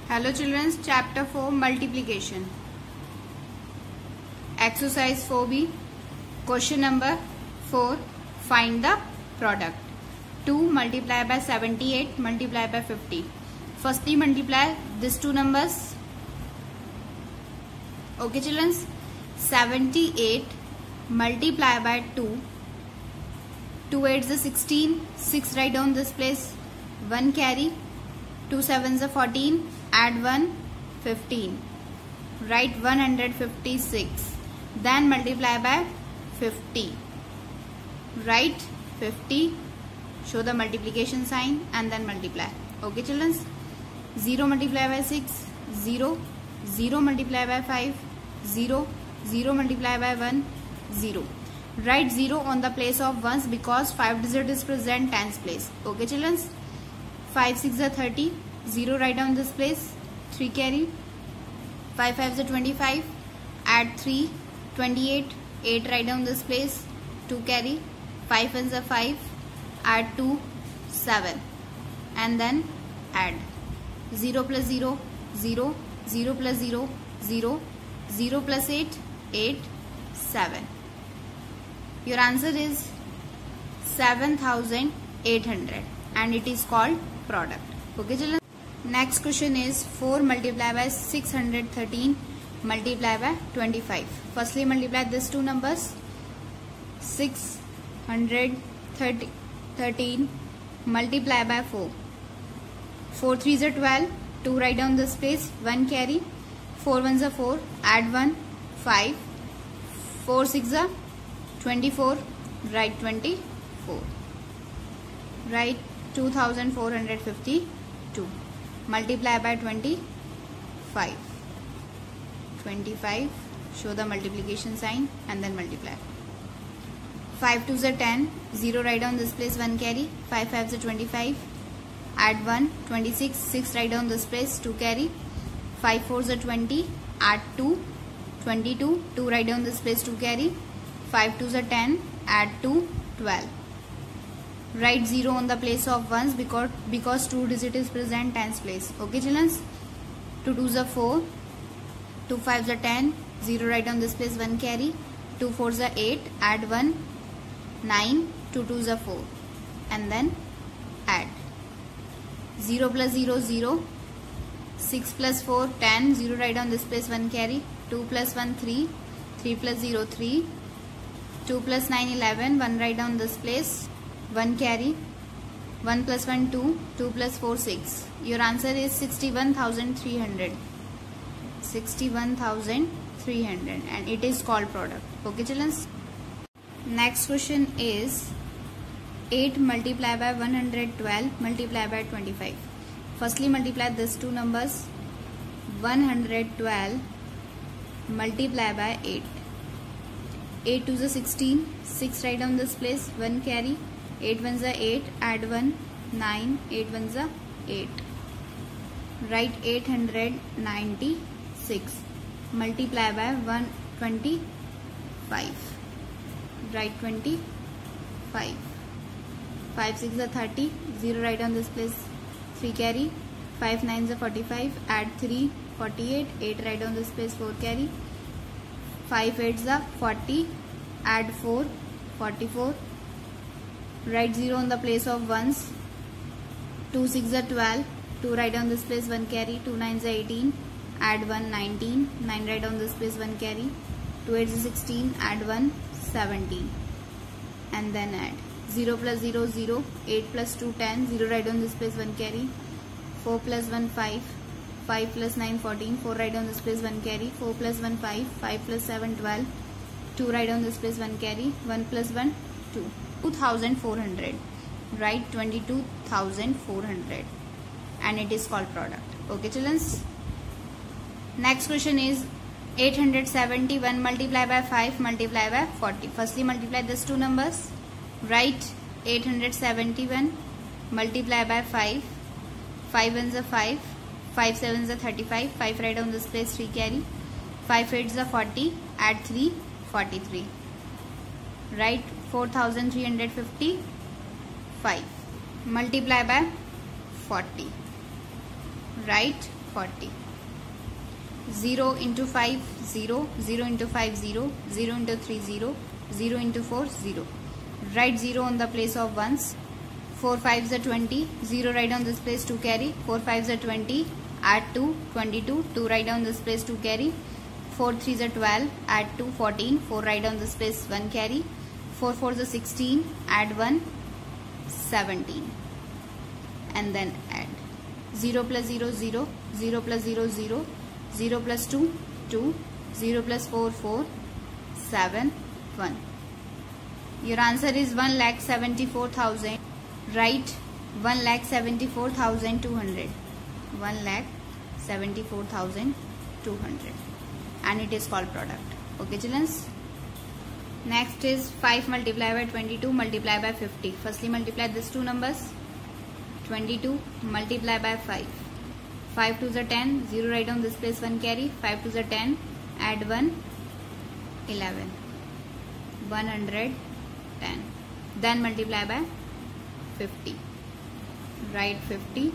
Hello children, chapter 4 multiplication. Exercise 4b. Question number 4. Find the product. 2 multiplied by 78 multiplied by 50. Firstly multiply these two numbers. Okay children, 78 multiplied by 2. 2 8s is 16. 6 write down this place. 1 carry. 2 7s are 14. Add 1, 15. Write 156. Then multiply by 50. Write 50. Show the multiplication sign and then multiply. Okay children. 0 multiply by 6. 0. 0 multiply by 5. 0. 0 multiply by 1. 0. Write 0 on the place of ones because 5 digit is present tens place. Okay children. 5 6 are 30. 0 write down this place. 3 carry. 5 5 is 25. Add 3. 28. 8 write down this place. 2 carry. 5 1s are 5. Add 2. 7. And then add. 0 plus 0. 0. 0 plus 0. 0. 0 plus 8. 8. 7. Your answer is 7800 and it is called product. Okay children. Next question is 4 multiplied by 613 multiplied by 25. Firstly multiply these two numbers. 613 multiplied by 4. 4 3s are 12. 2 write down this place. 1 carry. 4 1s are 4. Add 1. 5. 4 6 are 24. Write 24. Write 2452. Multiply by 25. 25. Show the multiplication sign and then multiply. 5 2s are 10. 0 write down this place. 1 carry. 5 5s are 25. Add 1. 26. 6 write down this place. 2 carry. 5 4s are 20. Add 2. 22. 2 write down this place. 2 carry. 5 2s are 10. Add 2. 12. Write 0 on the place of ones because 2 digit is present tens place. Okay children. 2 2s are 4. 2 5s are 10. 0 write down this place. 1 carry. 2 4s are 8. Add 1. 9. 2 2s are 4. And then add. 0 plus 0 0. 6 plus 4 10. 0 write down this place. 1 carry. 2 plus 1 3. 3 plus 0 3. 2 plus 9 11. 1 write down this place. 1 carry. 1 plus 1 2. 2 plus 4 6. Your answer is 61,300. 61,300 and it is called product. Okay children. Next question is 8 multiplied by 112 multiplied by 25. Firstly multiply these two numbers. 112 multiplied by 8. 8 2s are 16. 6 write down this place. 1 carry. 8 1s are 8. Add 1. 9. 8 1s are 8. Write 896. Multiply by 125. Write 25. 5 6 are 30. 0 write down this place. 3 carry. 5 9s are 45. Add 3. 48. 8 write down this place. 4 carry. 5 8s are 40. Add 4. 44. Write 0 on the place of ones. 2 6 are 12. 2 write down this place. 1 carry. 2 9s are 18. Add 1. 19. 9 write down this place. 1 carry. 2 8s are 16. Add 1. 17. And then add. 0 plus 0 0. 8 plus 2 10. 0 write down this place. 1 carry. 4 plus 1 5. 5 plus 9 14. 4 write down this place. 1 carry. 4 plus 1 5. 5 plus 7 12. 2 write down this place. 1 carry. 1 plus 1 2. 2400. Write 22,400 and it is called product. Okay children. Next question is 871 multiplied by 5 multiplied by 40. Firstly multiply these two numbers. Write 871 multiplied by 5. 5 1s are 5. 5 7s are 35. 5 write down this place. 3 carry. 5 8s are 40. Add 3. 43. Write 4,355. Multiply by 40. Write 40. 0 into 5, 0. 0 into 5, 0. 0 into 3, 0. 0 into 4, 0. Write 0 on the place of ones. 4 5s are 20. 0 write down this place 2 carry. 4 5s are 20. Add 2, 22. 2 write down this place 2 carry. 4 3s are 12. Add 2, 14. 4 write down this place 1 carry. 4 4s are 16. Add 1, 17. And then add 0 plus 0, 0. 0 plus 0, 0. 0 plus 2, 2. 0 plus 4, 4. 7, 1. Your answer is 1,74,000. Write 1,74,200. 1,74,200. And it is called product. Okay, children. Next is 5 multiplied by 22 multiplied by 50. Firstly, multiply these two numbers. 22 multiplied by 5. 5 2s are 10. 0 write down this place 1 carry. 5 2s are 10. Add 1, 11. 110. Then multiply by 50. Write 50.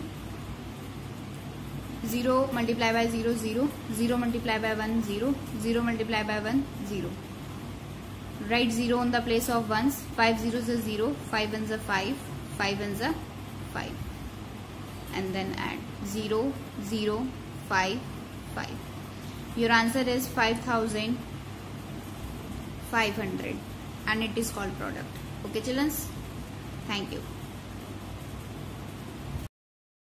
0 multiply by 0, 0. 0 multiply by 1, 0. 0 multiply by 1, 0. Write 0 on the place of ones. 5 zeros are 0. 5 ones are 5. 5 ones are 5. And then add 0, 0, 5, 5. Your answer is 5,500. And it is called product. Okay, children. Thank you.